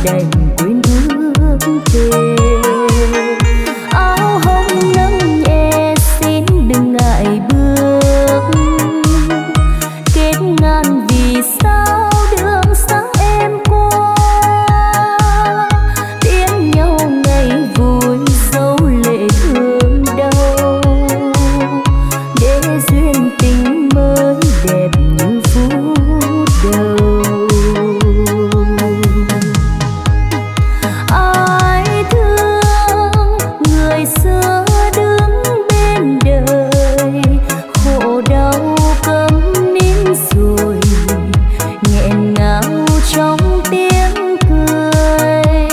đành quên ước thề. Áo hồng nâng nhẹ xin đừng ngại bước, kết ngàn vì sao đường sáng em qua, tiễn nhau ngày vui dấu lệ thương đau, để duyên tình mới đẹp như phút đầu. Ai thương người xưa đứng bên đời, khổ đau câm nín rồi nghẹn ngào trong tiếng cười.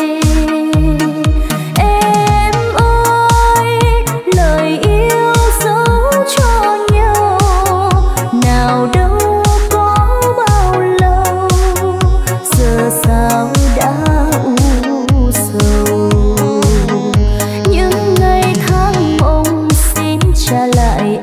Em ơi lời yêu dấu cho nhau, nào đâu có bao lâu, giờ sao đã u sầu. Những ngày tháng mong xin trả lại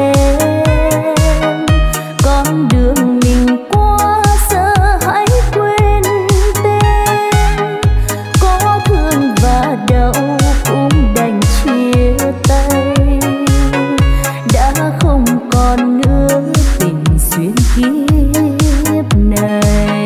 em, con đường mình qua giờ hãy quên tên. Có thương và đau cũng đành chia tay, đã không còn nữa tình duyên kiếp này.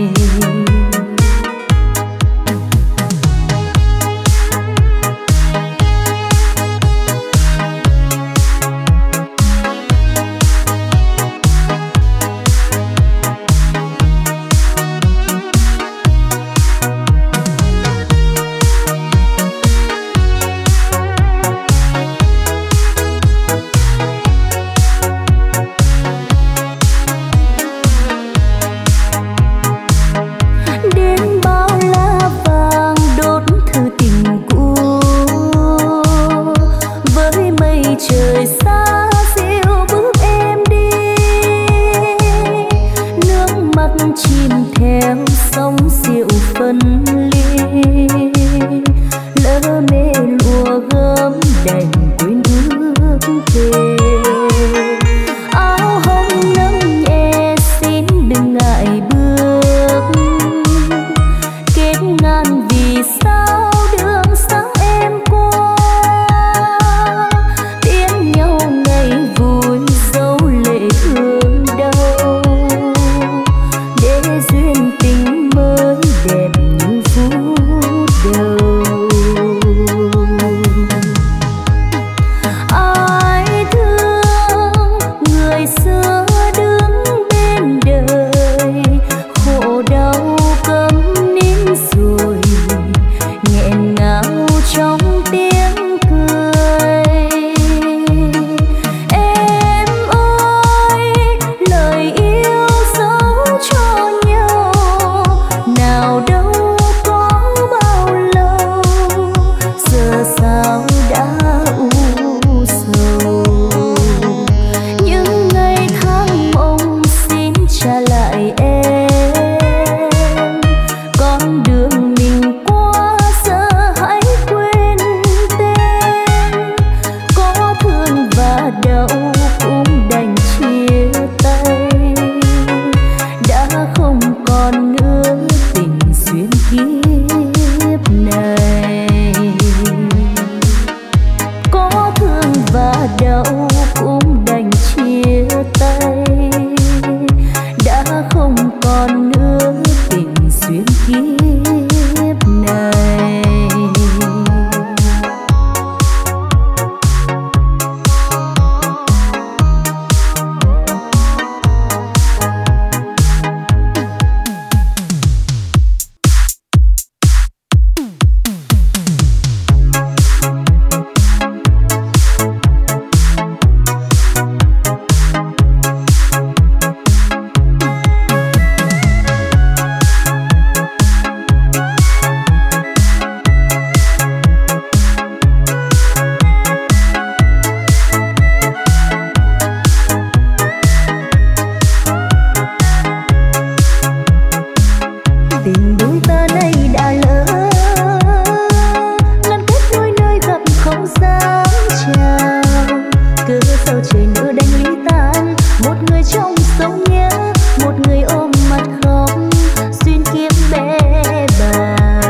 Đến bao lá vàng đốt thư tình cũ, với mây trời xa dịu bước em đi. Nước mắt chìm theo sóng rượu phân ly, lỡ mê lùa gấm đành quên ước thề. Áo hồng nâng nhẹ xin đừng ngại bước, kết ngàn vì sao đường sáng em qua, tiễn nhau ngày vui dấu lệ thương đau, để duyên tình mới đẹp như phút đầu. Ai thương người xưa đứng bên đời, khổ đau câm nín rồi nghẹn ngào trong tiếng cười. Em ơi lời yêu dấu cho nhau, nào đâu có bao lâu, giờ sao đã u sầu. Những ngày tháng mong xin trả lại em, con đường mình qua giờ hãy quên tên. Có thương và đau cũng đành chia tay, đã không còn nữa tình duyên kiếp này. Có thương và đau cũng đành chia tay, đã không còn nữa tình duyên kiếp này. một người ôm mặt khóc xuyên kiếp bé bàng.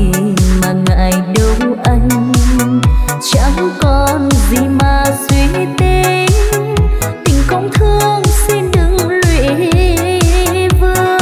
mà ngại đâu anh, chẳng còn gì mà suy tính, tình không thương xin đừng lụy vương.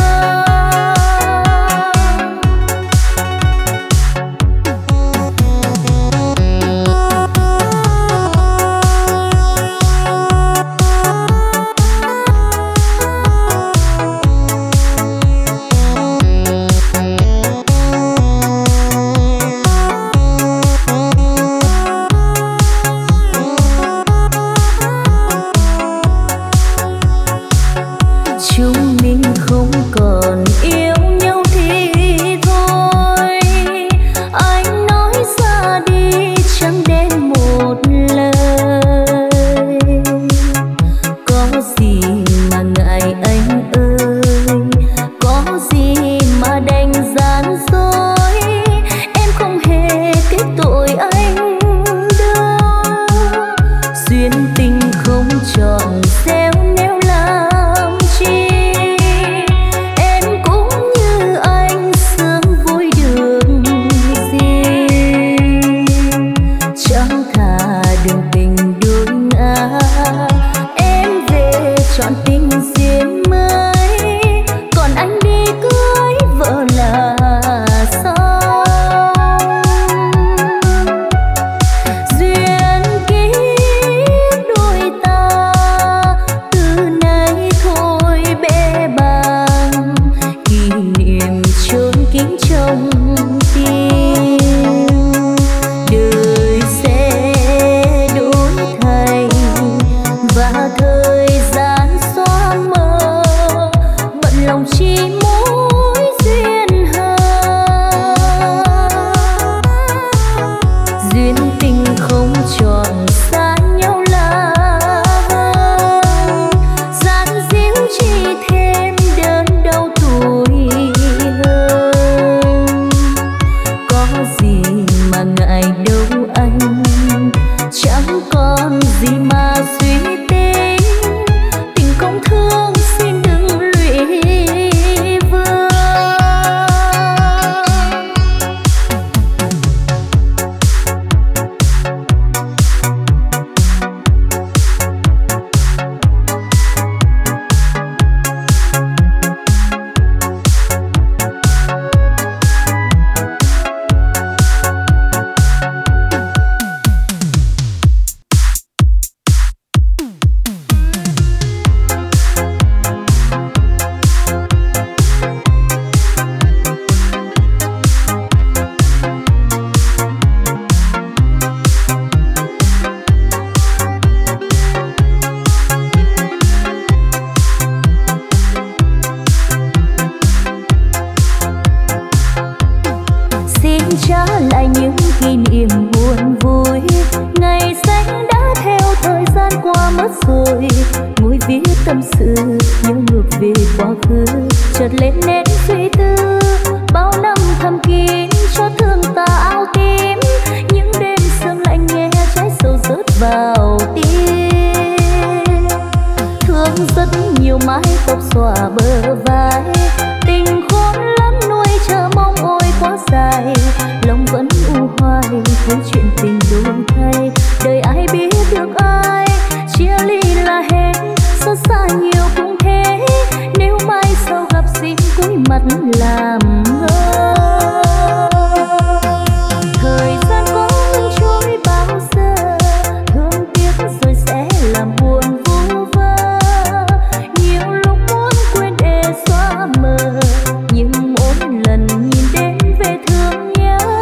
Chúng mình không còn yêu nhau thì thôi, anh nói ra đi chẳng đến một lời. Có gì mà ngại anh ơi, có gì mà đành gian dối, em không hề kết tội anh đâu. Duyên tình không chọn gieo nếu làm chi, em cũng như anh sướng vui được gì. Chẳng thà đường tình đôi ngã, em về chọn tình duyên mới, còn anh đi cưới vợ là xong. Duyên kiếp đôi ta từ nay thôi bẽ bàng, kỷ niệm chôn kín trong tim. Đời sẽ đổi thay và thời gian xóa mờ, bận lòng chi mối duyên hờ. Duyên tình không chọn xa nhau là hơn, gian díu chỉ thêm đớn đau tuổi hơn. Có gì mà ngại đâu anh, chẳng còn gì mà suy tính, tình không thương xin đừng lụy vương. Xin trả lại những kỷ niệm buồn vui, ngày xanh đã theo thời gian qua mất rồi. Ngồi viết tâm sự nhớ ngược về quá khứ, chợt lên nét suy tư bao năm thầm kín cho thương ta áo tím. Những đêm sương lạnh nhẹ trái sầu rớt vào tim, thương rất nhiều mái tóc xõa bờ vai, tình khôn lắm nuôi chờ mong ôi quá dài. Lòng vẫn u hoài với chuyện tình đổi thay, đời ai biết được ai chia ly là hết, xót xa nhiều cũng thế. Nếu mai sau gặp xin cúi mặt làm ngơ, thời gian có ngừng trôi bao giờ, thương tiếc rồi sẽ làm buồn vu vơ. Nhiều lúc muốn quên để xóa mờ, nhưng mỗi lần nhìn đến về thương nhớ.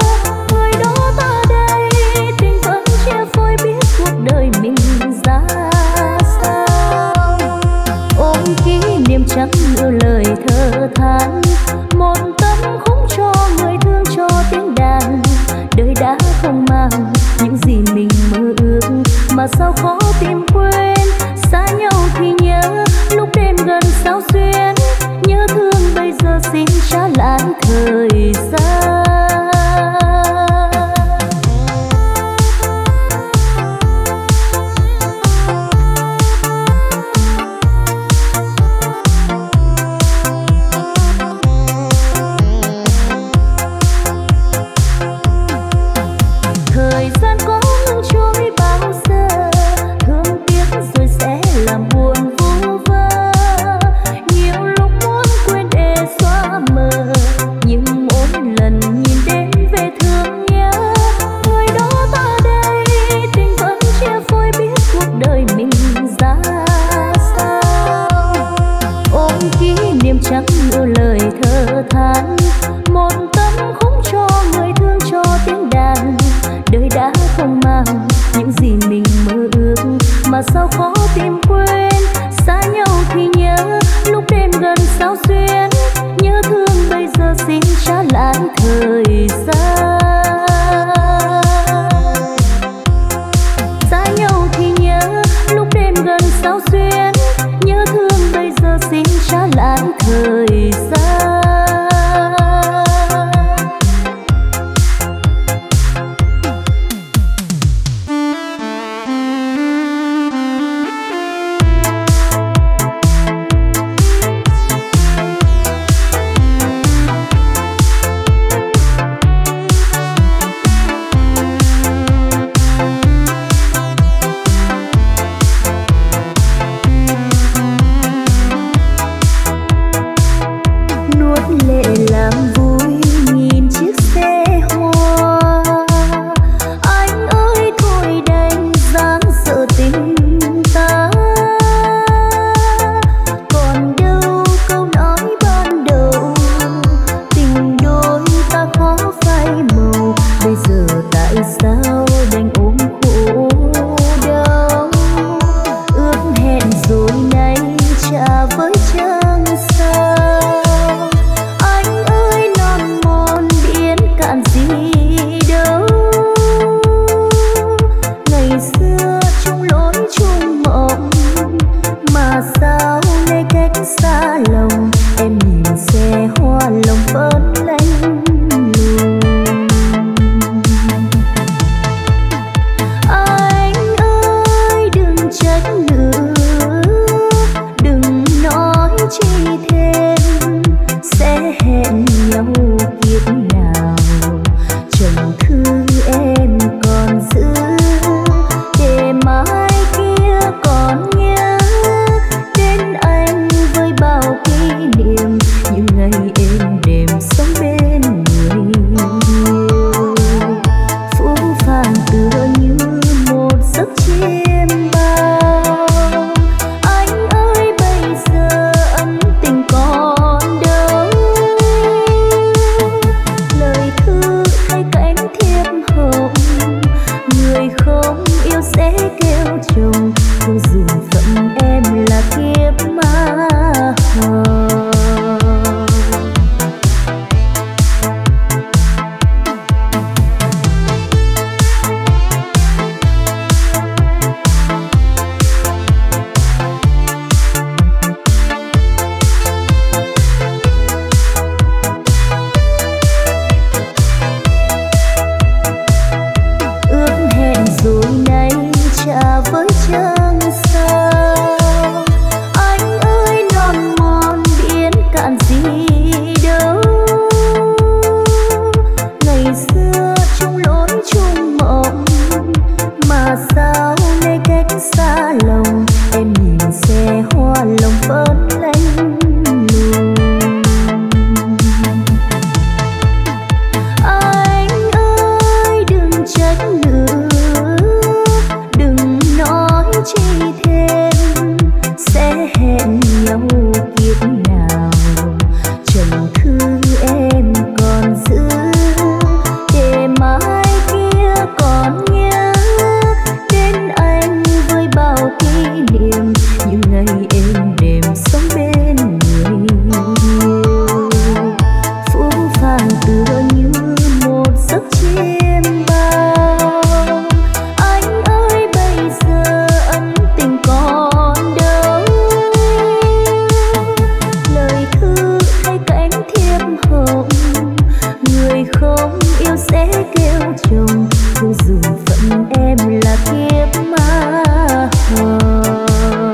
yêu sẽ kêu chồng, thu dù phận em là kiếp ma hồng.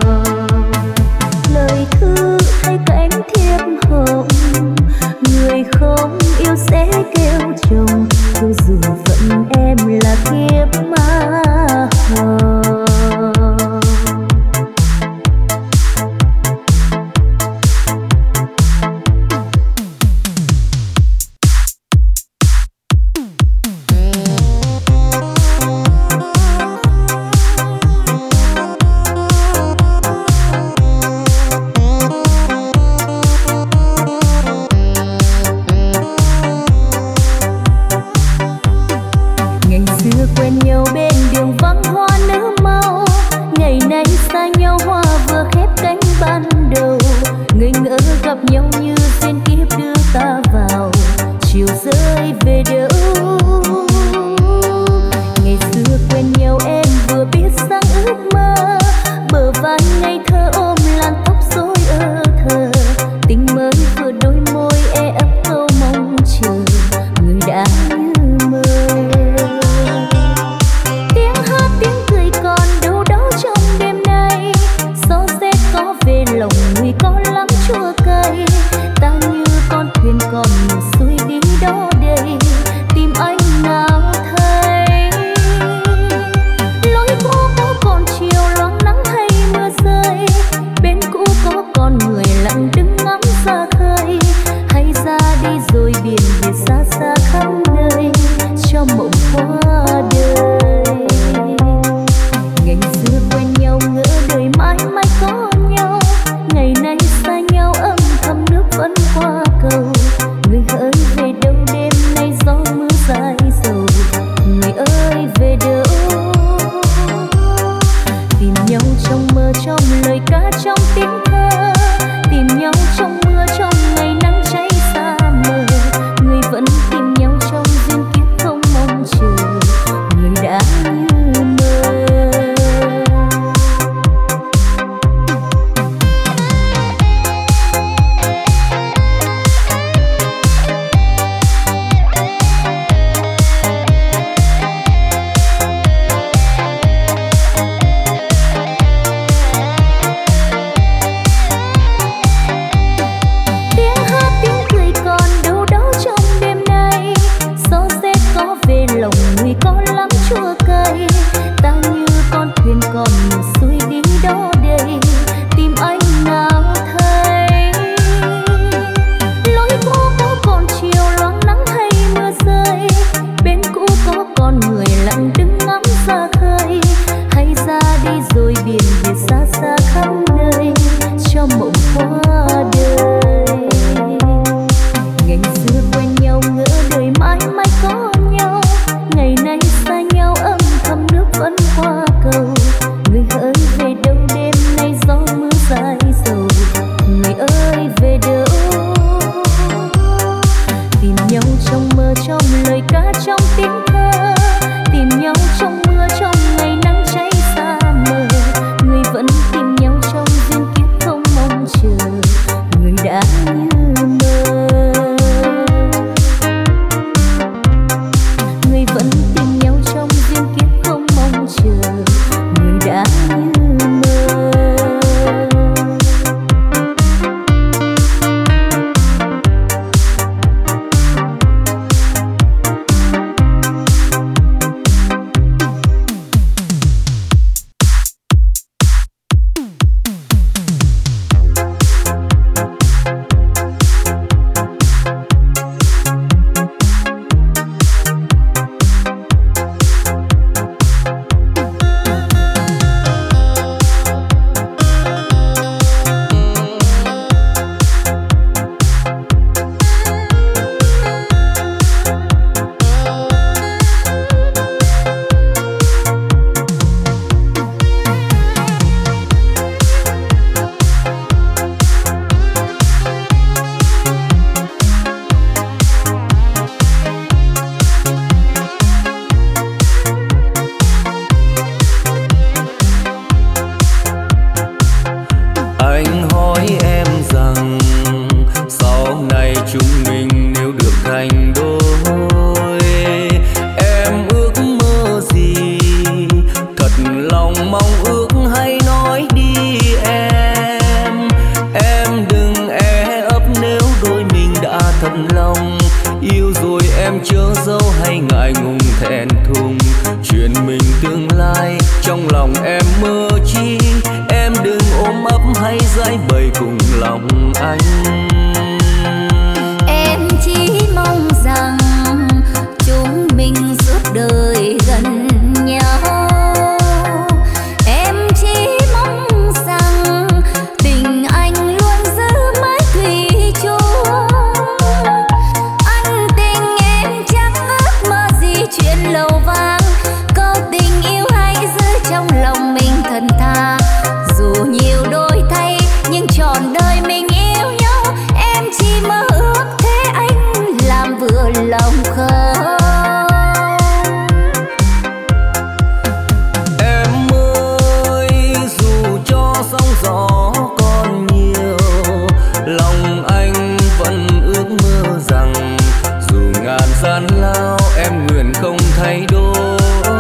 Lời thư hay cánh thiệp hồng, người không yêu sẽ kêu chồng, thu dù phận em là kiếp ma hồng. ngại ngùng thẹn thùng. Chuyện mình tương lai trong lòng em mơ chi, em đừng ôm ấp hay giải bày cùng lòng anh. Em chỉ mong rằng chúng mình suốt đời gần nhau. Em chỉ mong rằng tình anh luôn giữ mãi thủy chung. Anh tình em chẳng ước mơ gì chuyện lầu vang, câu tình yêu hãy giữ trong lòng mình thật thà. Dù nhiều đổi thay nhưng trọn đời mình yêu nhau, em chỉ mơ ước thế anh làm vừa lòng không. Em ơi, dù cho sóng gió còn nhiều, lòng anh vẫn ước mơ rằng dù ngàn gian lao em nguyện không thay đổi.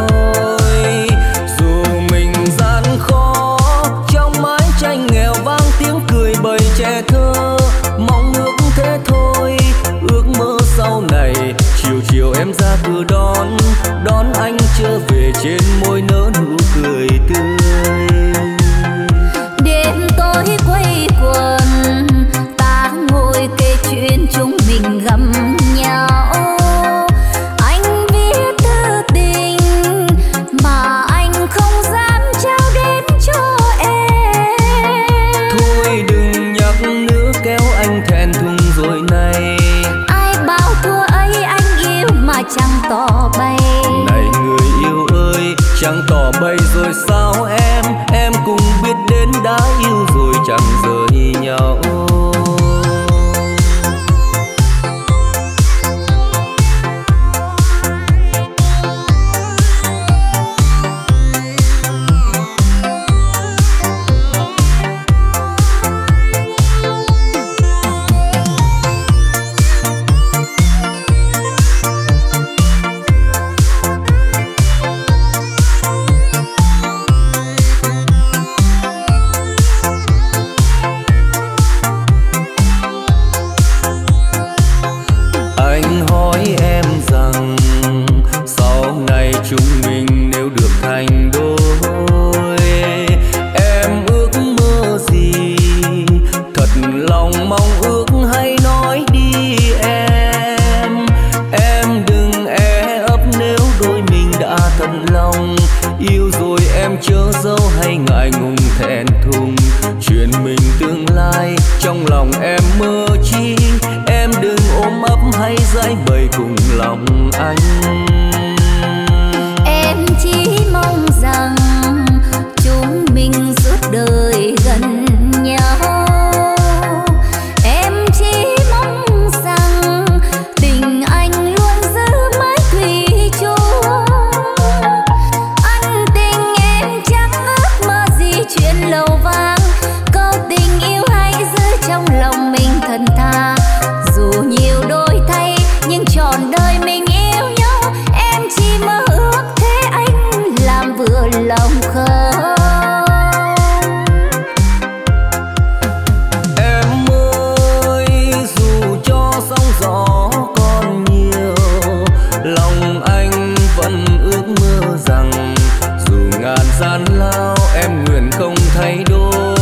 Dù mình gian khó trong mái tranh nghèo vang tiếng cười bầy trẻ thơ, mong ước thế thôi. Ước mơ sau này chiều chiều em ra cửa đón anh trở về, trên môi nở nụ cười tươi. Đêm tối quây quần ta ngồi kể chuyện chúng mình gặp nhau. Anh viết thư tình mà anh không dám trao đến cho em. Thôi đừng nhắc nữa kéo anh thẹn thùng rồi này. Ai bảo thua ấy anh yêu mà chẳng tỏ bày. Này người yêu ơi, chẳng tỏ bày rồi sao em cũng biết đến đã yêu rồi chẳng rời nhau. Anh hỏi em rằng sau này chúng mình nếu được thành đôi, em ước mơ gì? Thật lòng mong ước hay nói đi em. Em đừng e ấp nếu đôi mình đã thật lòng. Yêu rồi em chớ giấu hay ngại ngùng thẹn thùng. Chuyện mình tương lai trong lòng em mơ chi, em đừng ôm ấp hay giải bày cùng lòng anh. Em chỉ mong rằng chúng mình suốt đời gần nhau. Em chỉ mong rằng tình anh luôn giữ mãi thủy chung. Anh tình em chẳng ước mơ gì chuyện lầu vang, câu tình yêu hãy giữ trong lòng mình thật thà. Dù nhiều đổi thay nhưng trọn đời mình yêu nhau, em chỉ mơ ước thế anh làm vừa lòng không. Em ơi, dù cho sóng gió còn nhiều, lòng anh vẫn ước mơ rằng dù ngàn gian lao em nguyện không thay đổi.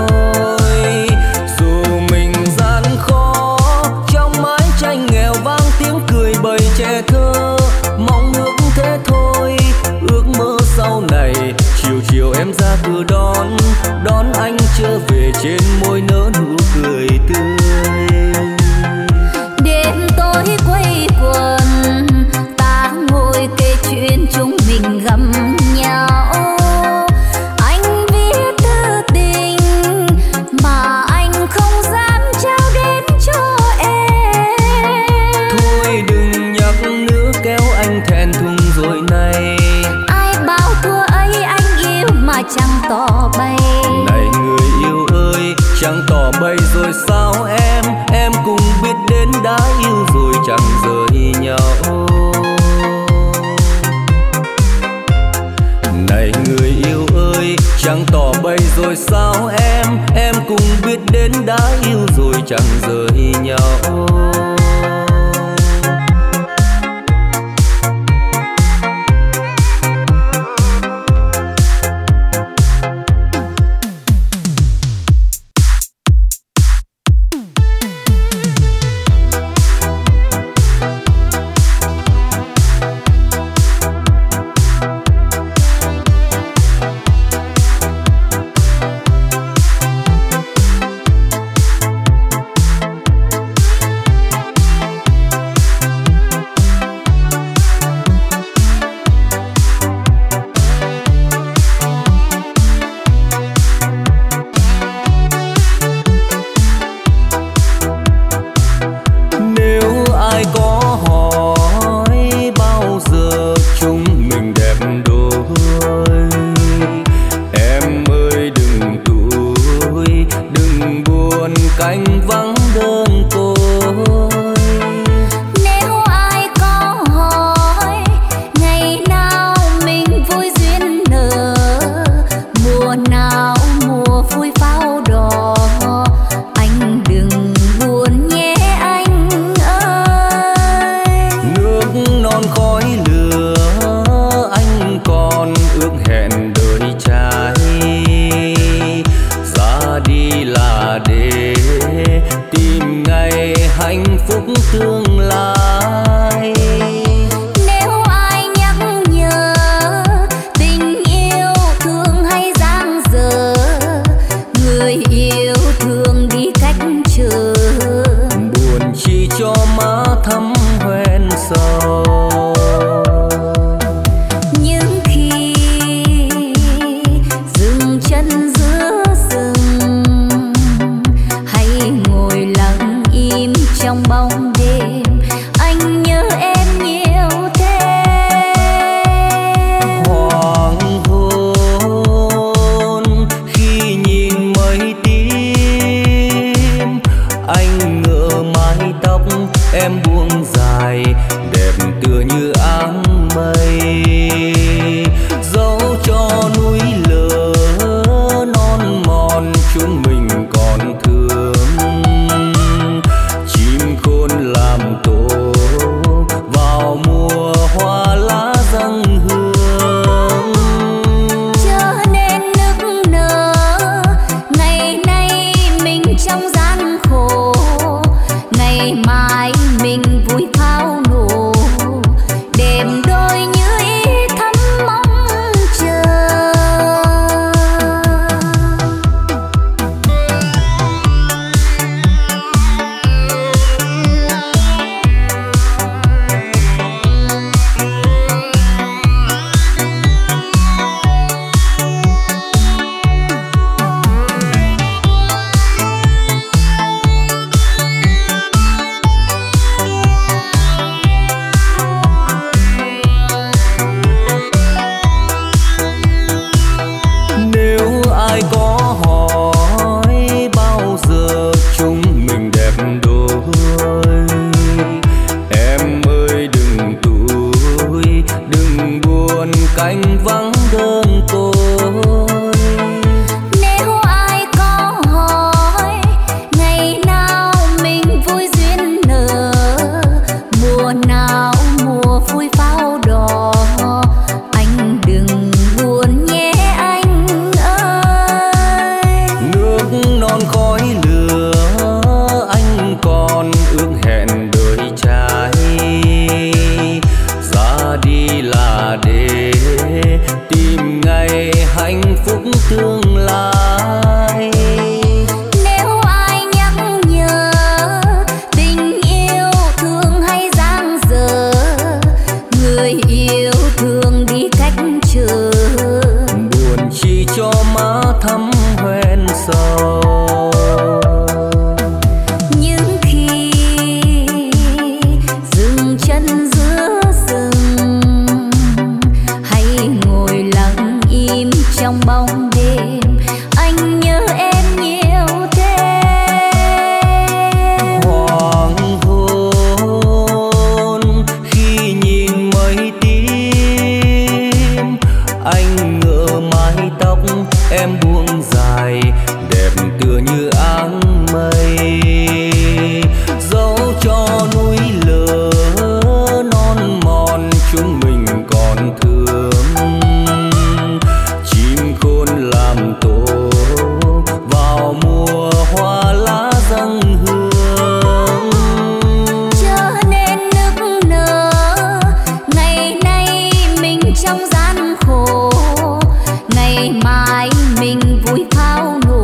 Dù mình gian khó trong mái tranh nghèo vang tiếng cười bầy trẻ thơ, mong ước thế thôi. Ước mơ sau này chiều chiều em ra cửa đón anh trở về, trên môi nở nụ cười tươi. Đêm tối quây quần ta ngồi kể chuyện chúng mình gặp nhau. Anh viết thư tình mà anh không dám trao đến cho em. Thôi đừng nhắc nữa kéo anh thẹn thùng rồi này. Ai bảo thua ấy anh yêu mà chẳng tỏ bày. Này người yêu ơi, chẳng tỏ bày rồi sao em cũng biết đến đã yêu rồi chẳng rời nhau. Này người yêu ơi, chẳng tỏ bày rồi sao em cũng biết đến đã yêu rồi chẳng rời nhau. cánh vắng đơn côi. Nếu ai có hỏi ngày nào mình vui duyên nở, mùa nào mùa vui pháo đỏ, anh đừng buồn nhé anh ơi. Nước non khói lửa anh còn ước hẹn đời trai, ra đi là để tìm ngày hạnh phúc tương lai. Nếu ai nhắc nhở tình yêu thương hay giang dở, người yêu thương đi cách chờ, buồn chỉ cho má thắm hoen sầu. những khi dừng chân giữa rừng hay ngồi lặng im trong bóng đêm, anh nhớ em nhiều thêm. Hoàng hôn khi nhìn mây tím, anh ngỡ mái tóc em buông dài đẹp tựa như áng mây, dẫu cho núi lở non mòn chúng mình còn thương. Chim khôn làm tổ vào mùa hoa lá dâng hương, Chớ nên nức nở ngày nay mình trong gian khổ, ngày mai mình vui pháo nổ.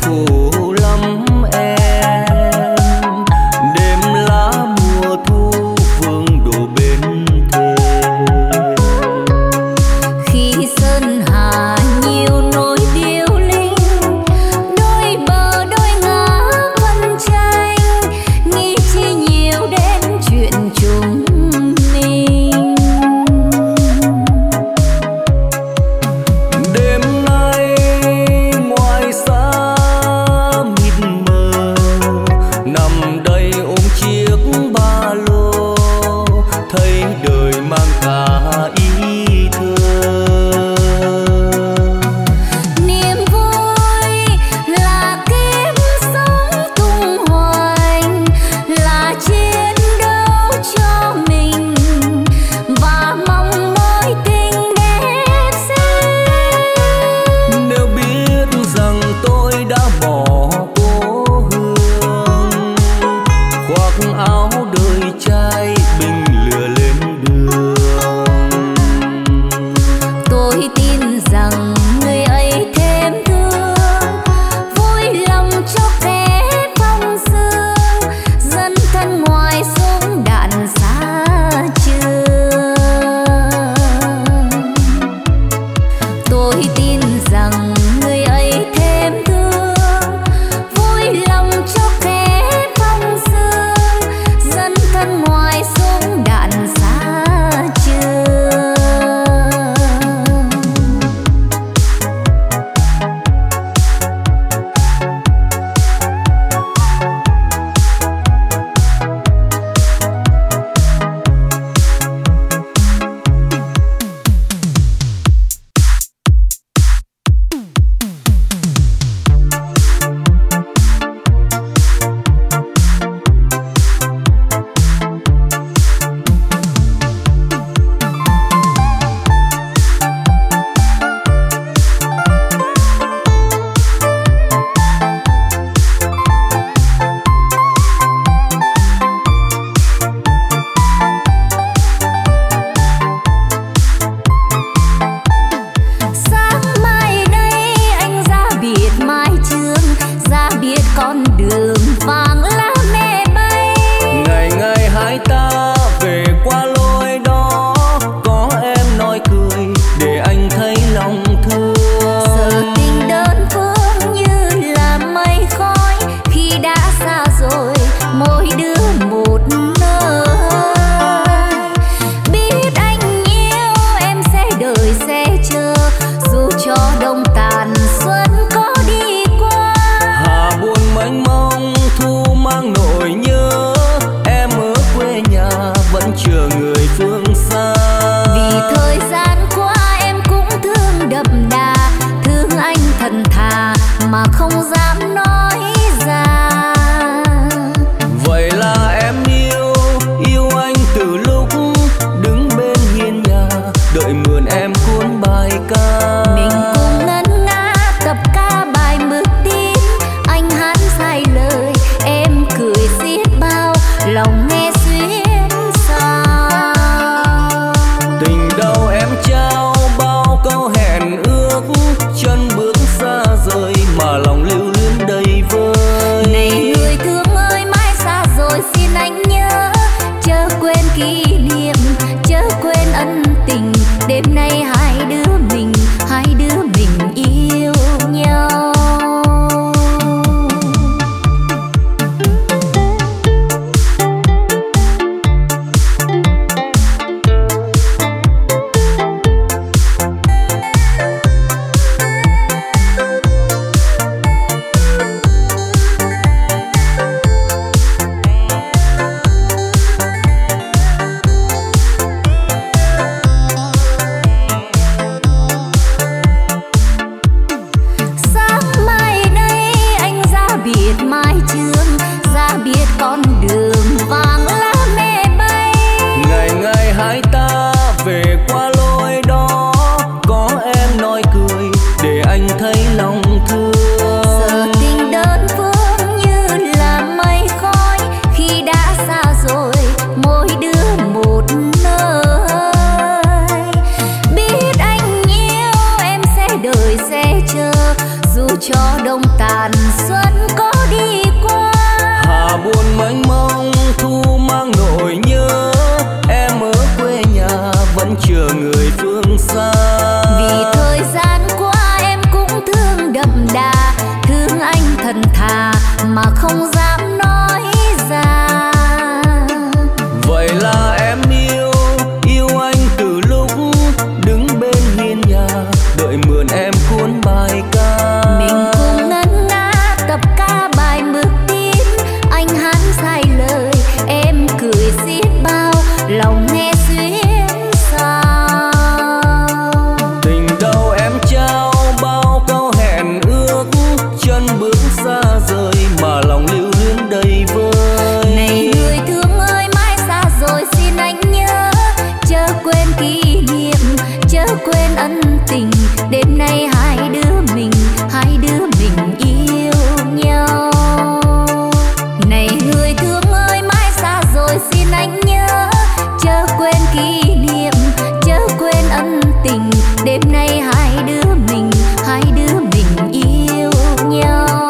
khổ lắm em. Đêm lá mùa thu vương đổ bên thềm. Khi sơn hà nhiều nỗi điêu linh, đôi bờ đôi ngả phân tranh, nghĩ chi nhiều đến chuyện chúng mình. Đêm nay ngoài xa tàn xuân có đi qua. Hà buồn mênh mông thu mang nỗi nhớ, em ở quê nhà vẫn chờ người phương xa. Vì thời gian qua em cũng thương đậm đà, thương anh thật thà mà không dám nói ra. Vậy là em yêu anh từ lúc đứng bên hiên nhà, đợi mượn em cuốn bài ca. Mình cùng ngân nga tập ca bài mực tím, anh hát sai lời em cười xiết bao, lòng nghe xuyến sao. Tình đâu em trao bao câu hẹn ước, chân bước xa rời mà lòng lưu luyến đầy vơi. Này người thương ơi mãi xa rồi xin anh nhớ, chớ quên kỷ niệm, chớ quên ân tình. Đêm nay hai đứa mình yêu nhau. Này người thương ơi mãi xa rồi xin anh nhớ, chớ quên kỷ niệm, chớ quên ân tình. Đêm nay hai đứa mình yêu nhau.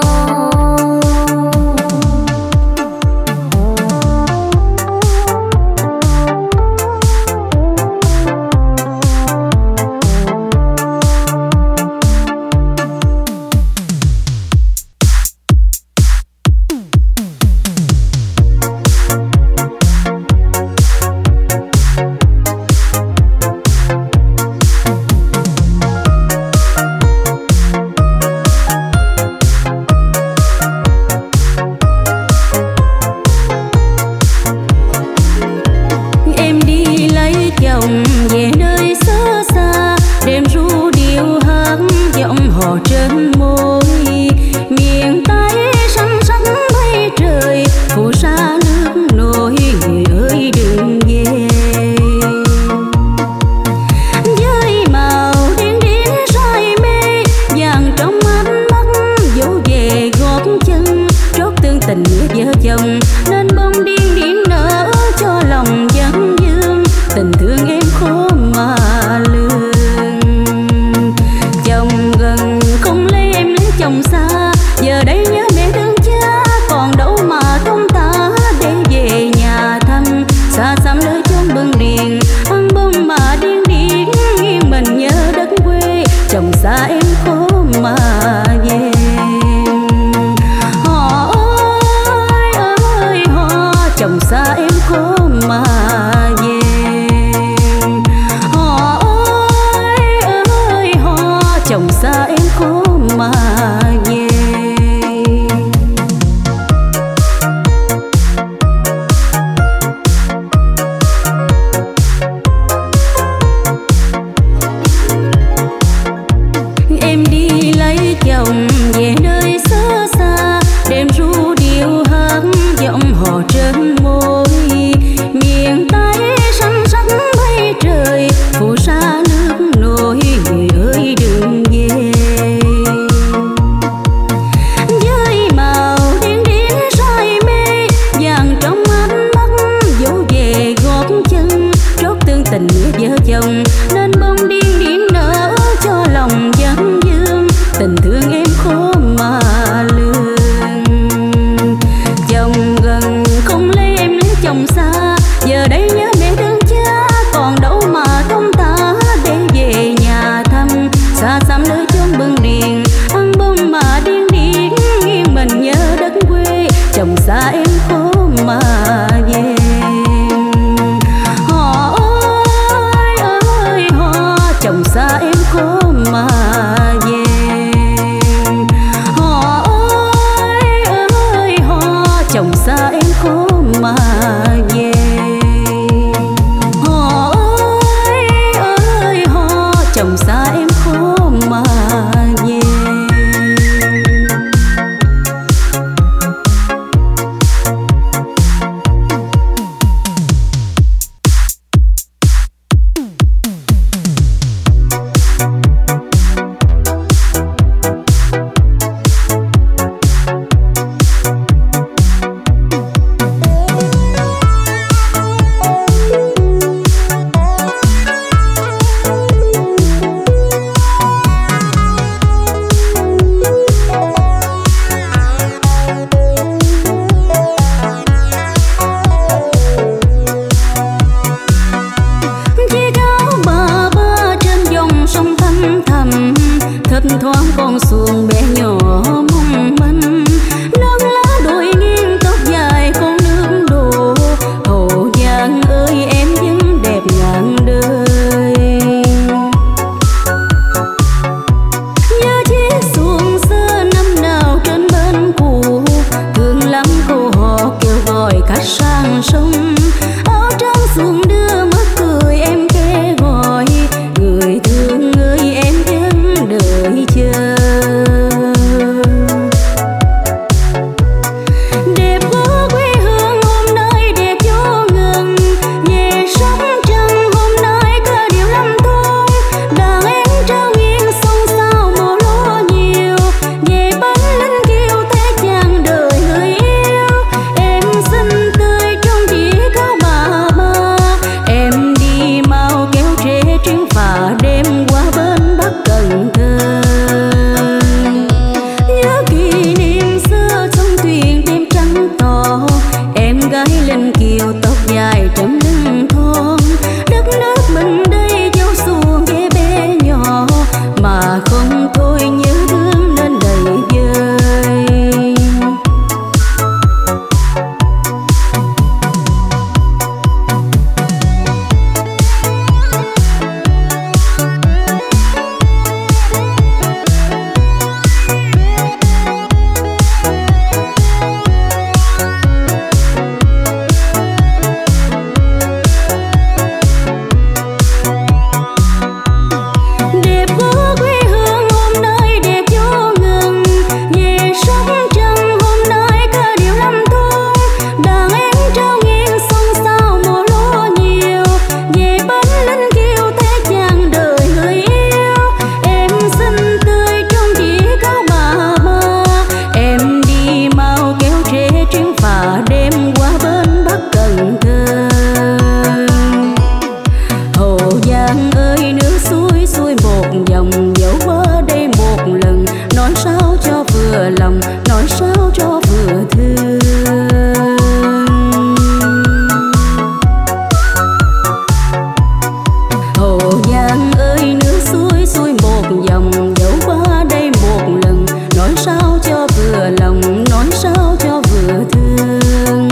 vừa lòng nói sao cho vừa thương.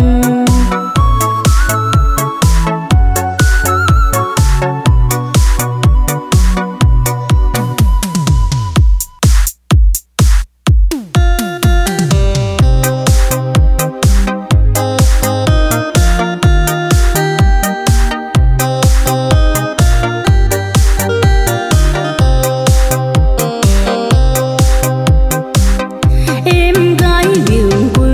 Em gái miền quê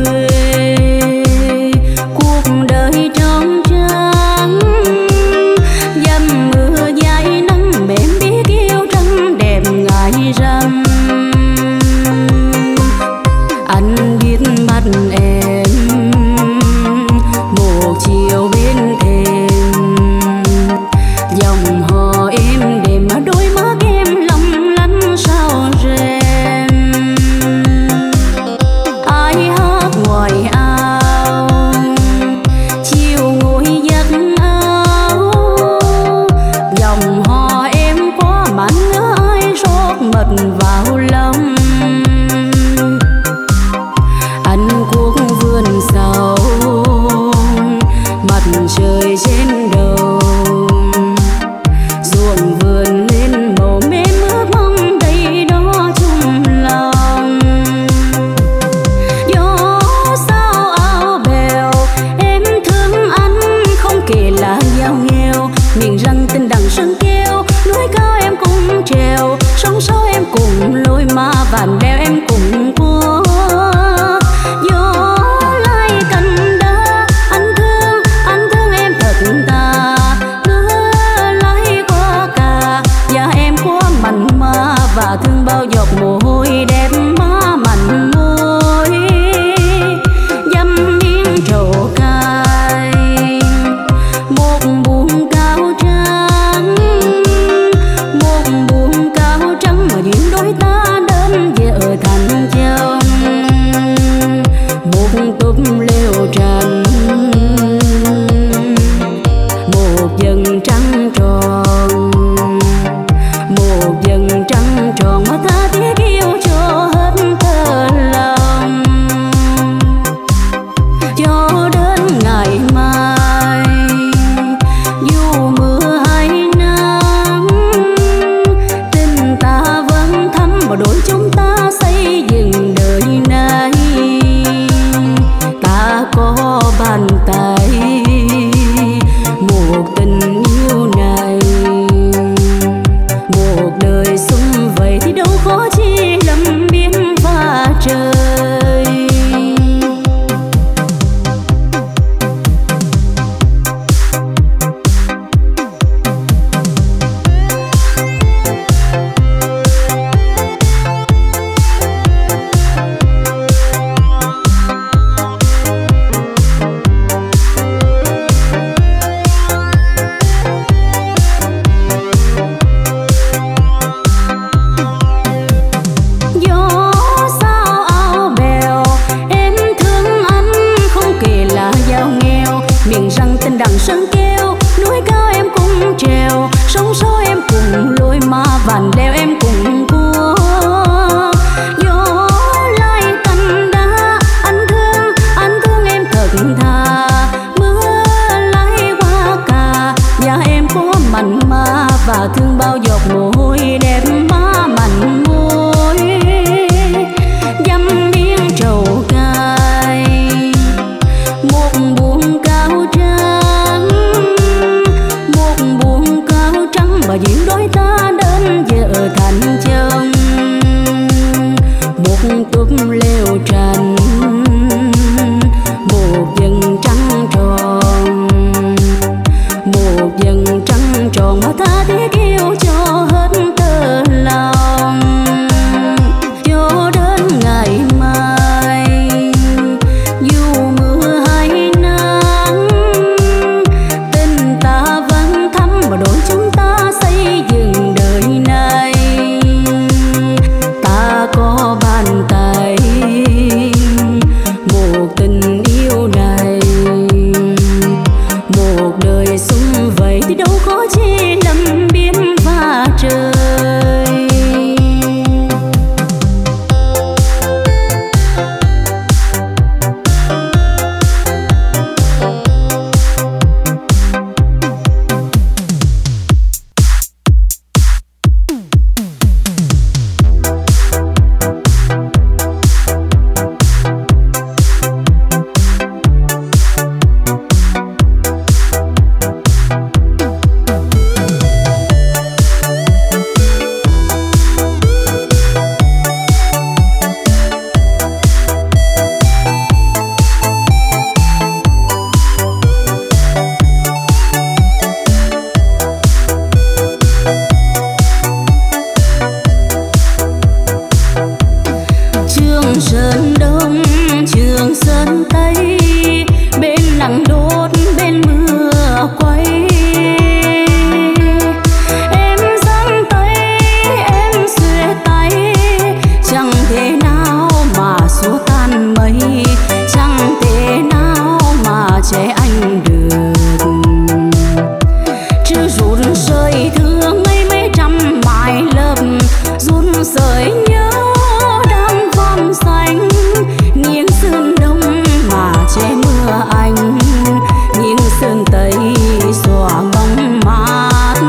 tan mây, chẳng thể nào mà che anh được. Chứ run rơi thương ấy mấy trăm mái lấp, run rơi nhớ đang vòm xanh, nghiêng sơn đông mà che mưa anh, nghiêng sơn tây xóa bóng mát.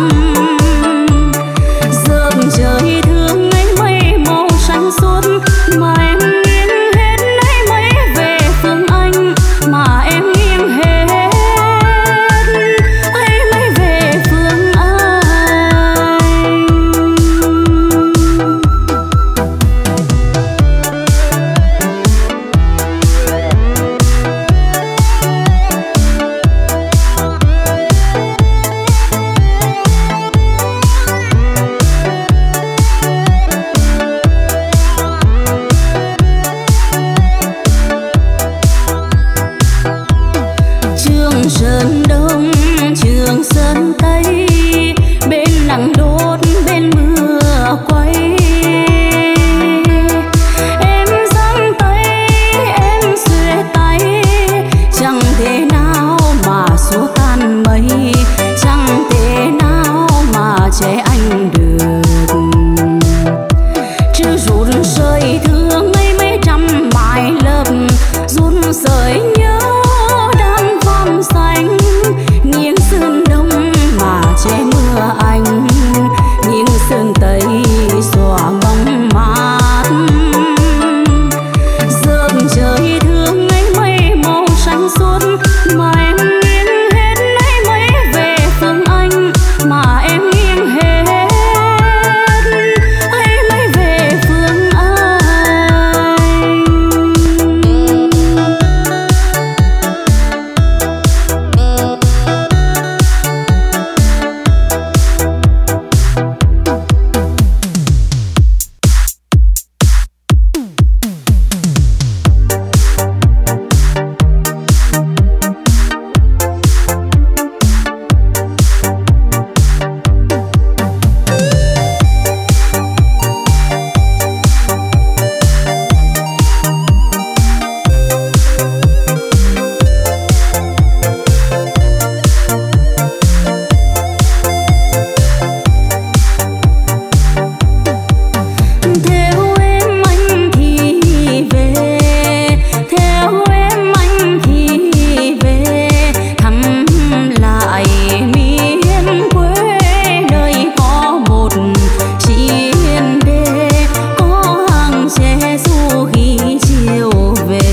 Rợn trời thương ấy mây màu xanh suốt, mà em nghiêng hết ấy mấy về phương anh, mà em nghiêng hết ấy mấy về phương anh. Trường Sơn Đông, Trường Sơn Tây, bên nắng đốt, bên mưa quay. Em giang tay, em xuề tay, chẳng thể nào mà xua tan mây, chẳng thể nào mà che anh được. Chứ run rơi thương ấy mấy trăm mái lấp, run rơi nhớ đang vòm xanh, nghiêng sơn đông mà che mưa anh, nghiêng sơn tây xóa bóng mát. Rợn trời thương ấy mây màu xanh suốt, mà em nghiêng hết ấy mấy về phương anh, mà em nghiêng hết ấy mấy về phương anh. Theo em anh thì về, theo em anh thì về, thăm lại miền quê nơi có một chiên đê, có hàng tre du khi chiều về.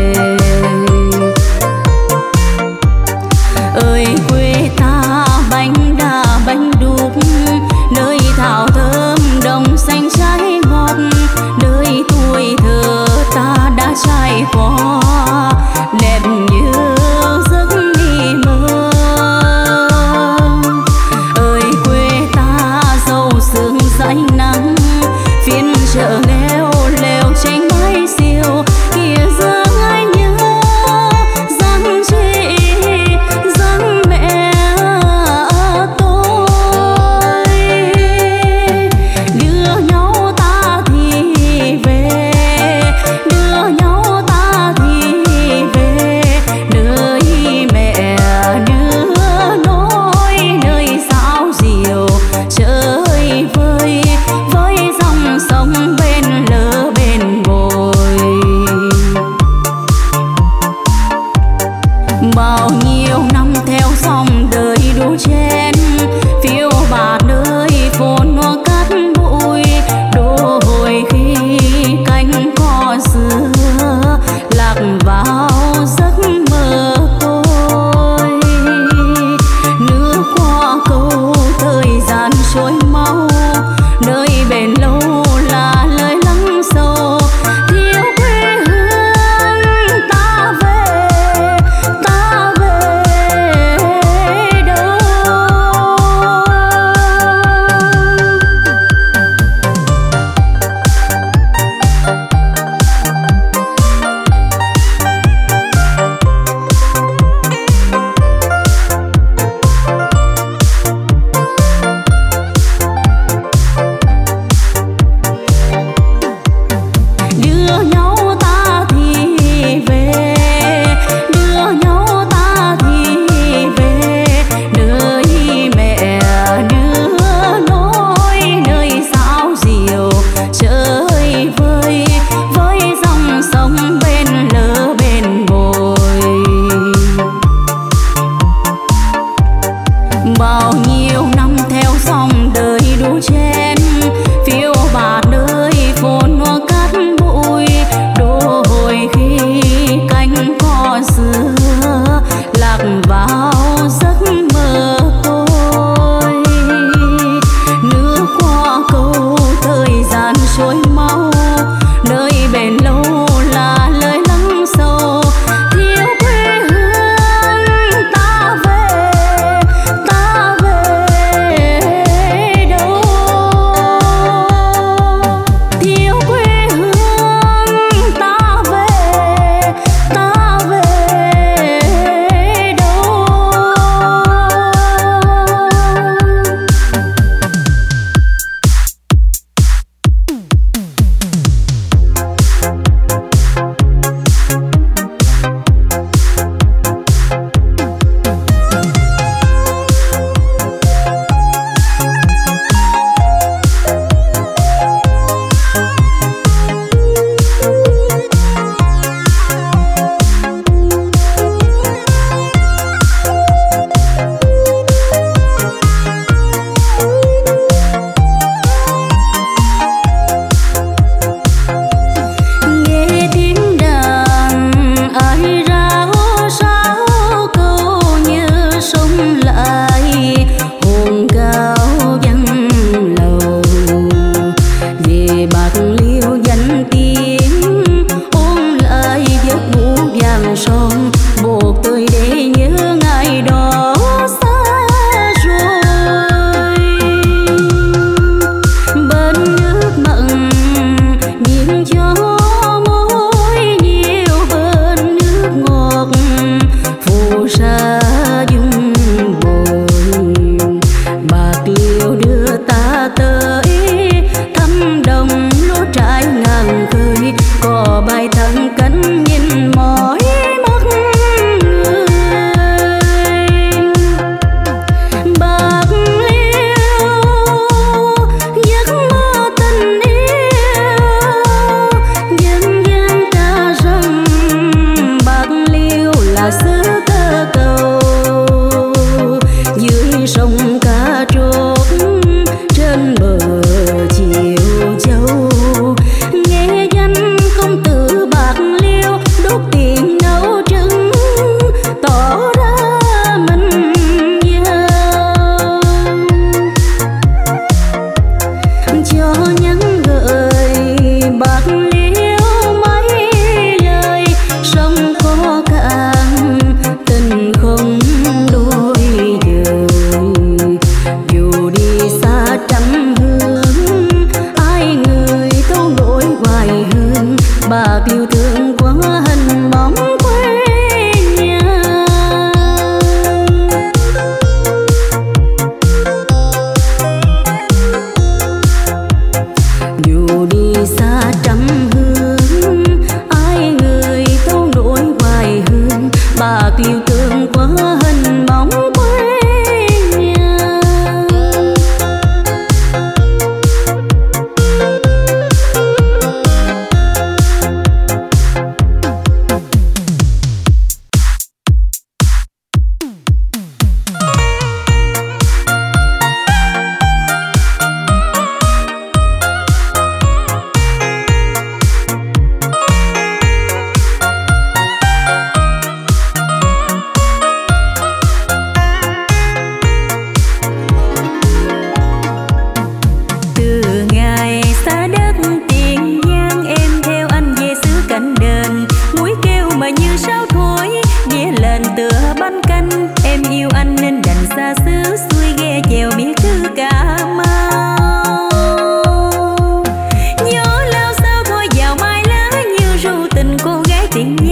Ơi quê ta bánh đa bánh đúc, nơi thảo thơm đồng xanh trái ngọt, nơi tuổi thơ ta đã trải qua đẹp như giấc đi mơ. Ơi quê ta giàu sương dãi nắng, phiên chợ nghèo lều tranh mái xiêu, kia dâng ai nhớ dáng chị dáng mẹ tôi. Đưa nhau ta thì về, đưa nhau ta thì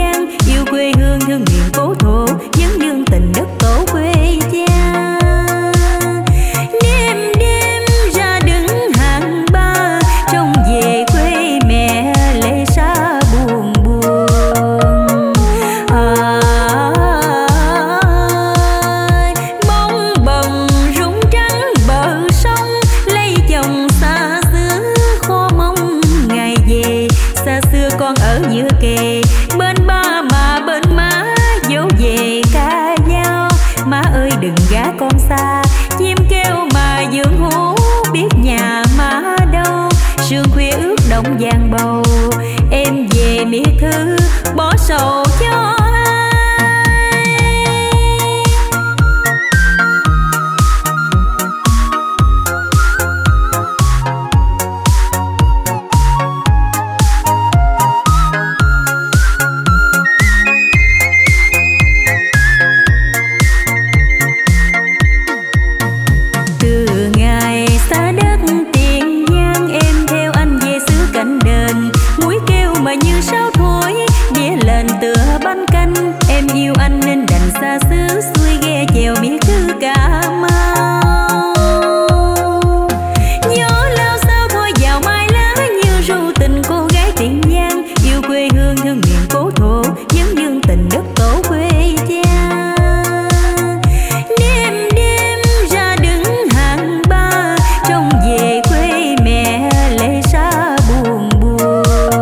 nhang, yêu quê hương thương miền cố thổ, vấn dương tình đất tổ quê cha. Đêm đêm ra đứng hàng ba, trông về quê mẹ lệ xa buồn buồn. Bóng bồng rung trắng bờ sông, lấy chồng xa xứ khó mong ngày về. Xa xưa con ở giữa kề, bên ba mà bên má dỗ về ca dao. Má ơi đừng gả con xa, chim kêu mà dương hú biết nhà má đâu. Sương khuya ướt động vàng bầu, em về miệt thư bỏ sầu cho xa xứ xuôi ghe chèo miệt thư Cà Mau. Gió lao sao thôi vào mai lá, như ru tình cô gái Tiền Giang, yêu quê hương thương miền cố thổ, vấn dương tình đất tổ quê cha. Đêm đêm ra đứng hàng ba, trông về quê mẹ lệ xa buồn buồn.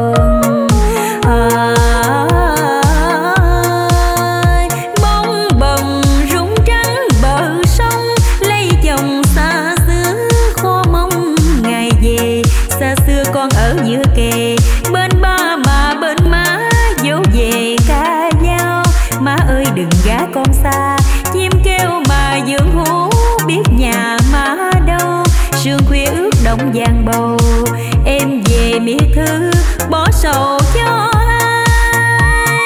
Xa xưa con ở giữa kề, bên ba mà bên má dỗ về ca dao. Má ơi đừng gả con xa, chim kêu mà dương hú biết nhà má đâu. Sương khuya ướt động vàng bầu, em về miệt thư bỏ sầu cho ai.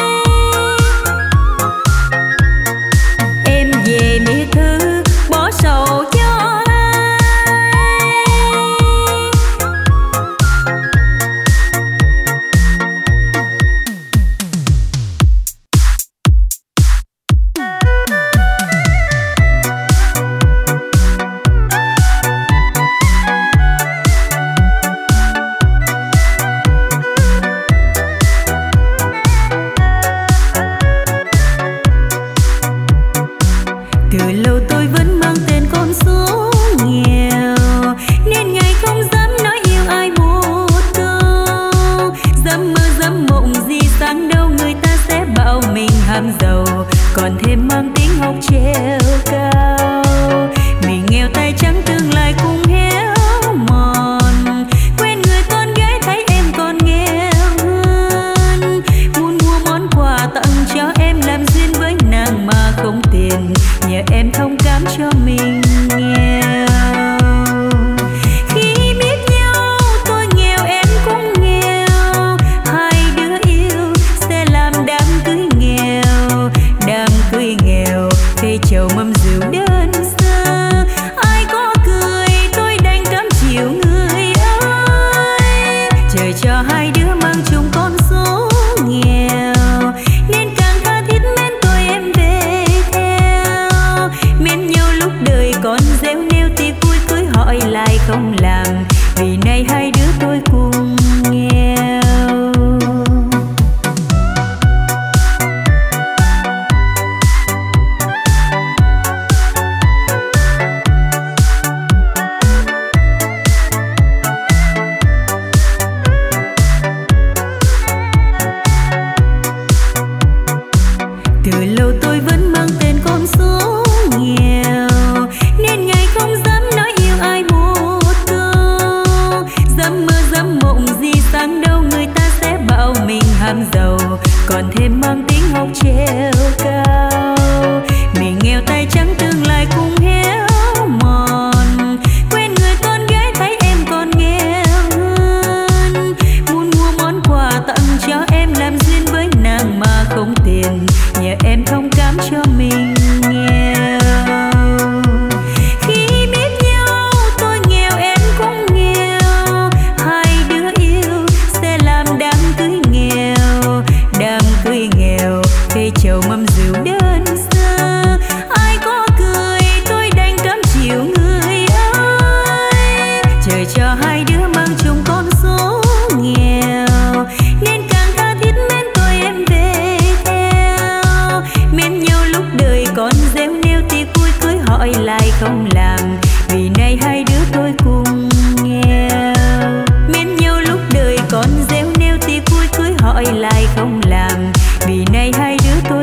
Em về miệt thư bỏ sầu cho giàu, còn thêm mang tiếng học treo cao. Mình nghèo tay trắng tương lai cũng héo mòn, quên người con gái thấy em còn nghèo hơn. Muốn mua món quà tặng cho em làm duyên với nàng mà không tiền, nhờ em thông cảm cho mình nghèo. Khi biết nhau tôi nghèo em cũng nghèo, hai đứa yêu sẽ làm đám cưới nghèo. Đám cưới nghèo phê chầu mâm rượu đơn sơ, ai có cười tôi đành cam chịu người ơi. Trời cho hai đứa mang chung con số nghèo, nên càng tha thiết mến tôi em về theo. Mến nhau lúc đời còn gieo nêu thì cuối cưới hỏi lại không làm, vì nay hai đứa tôi cùng nghèo. Từ lâu tôi vẫn mang tên con số nghèo, nên ngày không dám nói yêu ai một câu. Dám mơ dám mộng gì sang đâu người ta sẽ bảo mình ham giàu, còn thêm mang tiếng học treo cao. Mình nghèo tay trắng tương lai cũng héo mòn, quên người con gái thấy em còn nghèo hơn. Muốn mua món quà tặng cho em làm duyên với nàng mà không tiền, nhờ em thông cảm cho mình nghèo. Khi biết nhau tôi nghèo em cũng nghèo, hai đứa yêu sẽ làm đám cưới nghèo. Đám cưới cây trầu mâm rượu đơn sơ. Ai có cười tôi đành cam chịu người ơi. Trời cho hai đứa mang chung con số nghèo, nên càng tha thiết mến tôi em về theo. Mến nhau lúc đời còn gieo nêu thì cuối cưới hỏi lại không làm, vì nay hai đứa tôi cùng nghèo. Mến nhau lúc đời còn gieo nêu thì cuối cưới hỏi lại không làm, vì nay hai đứa tôi